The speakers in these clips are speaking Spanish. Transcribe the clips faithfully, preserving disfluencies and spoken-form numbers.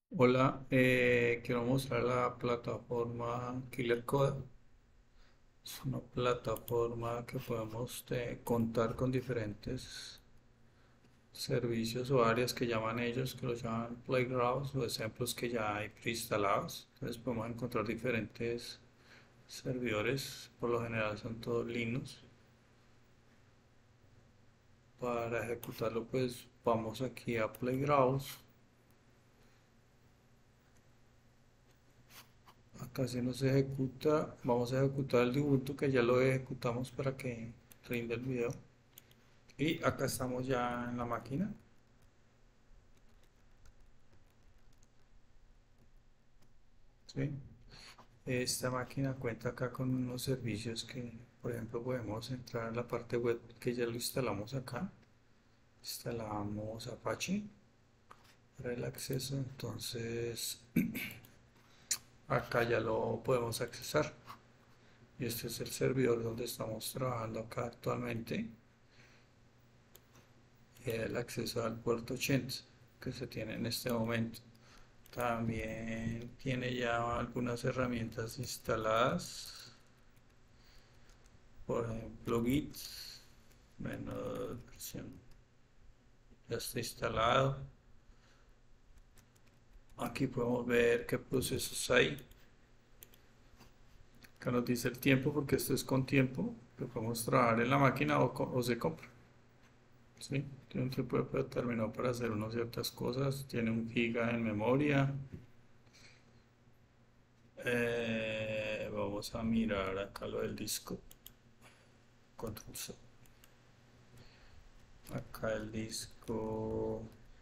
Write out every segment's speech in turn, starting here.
Hola, eh, quiero mostrar la plataforma Killer Code. Es una plataforma que podemos eh, contar con diferentes servicios o áreas que llaman ellos, que los llaman playgrounds o ejemplos que ya hay preinstalados. Entonces podemos encontrar diferentes servidores, por lo general son todos Linux. Para ejecutarlo, pues vamos aquí a Playgrounds. Acá se nos ejecuta, vamos a ejecutar el dibujo que ya lo ejecutamos para que rinda el video. Y acá estamos ya en la máquina. ¿Sí? Esta máquina cuenta acá con unos servicios que, por ejemplo, podemos entrar a la parte web que ya lo instalamos acá. Instalamos Apache para el acceso, entonces acá ya lo podemos accesar. Y este es el servidor donde estamos trabajando acá actualmente. El acceso al puerto ochenta que se tiene en este momento. También tiene ya algunas herramientas instaladas, por ejemplo Git, menos versión, ya está instalado. Aquí podemos ver qué procesos hay. Acá nos dice el tiempo porque esto es con tiempo, que podemos trabajar en la máquina o, co- o se compra. ¿Sí? Tiene un tiempo determinado para hacer unas ciertas cosas, tiene un giga en memoria. Eh, vamos a mirar acá lo del disco. Control C. Acá el disco.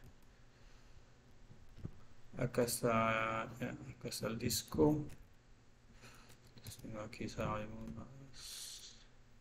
Acá está. Ya, acá está el disco. Si no, aquí sabemos más.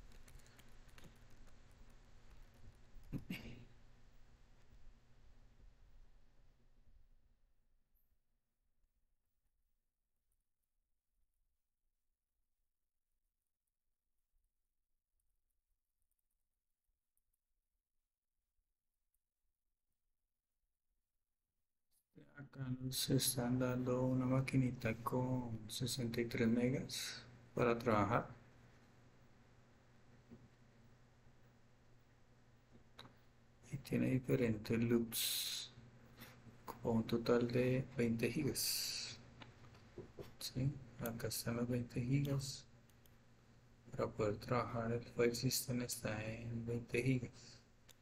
Acá nos están dando una maquinita con sesenta y tres megas para trabajar. Y tiene diferentes loops. Con un total de veinte gigas. ¿Sí? Acá están los veinte gigas. Para poder trabajar el file system está en veinte gigas.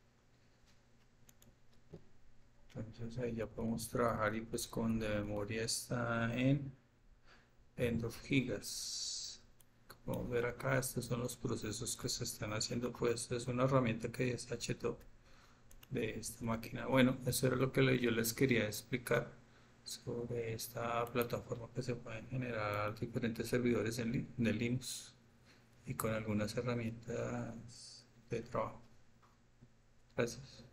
Entonces ahí ya podemos trabajar y pues con de memoria está en, en dos gigas. Como ver acá, estos son los procesos que se están haciendo. Pues es una herramienta que es H top de esta máquina. Bueno, eso era lo que le- yo les quería explicar sobre esta plataforma que se pueden generar diferentes servidores en Lin- de Linux y con algunas herramientas de trabajo. Gracias.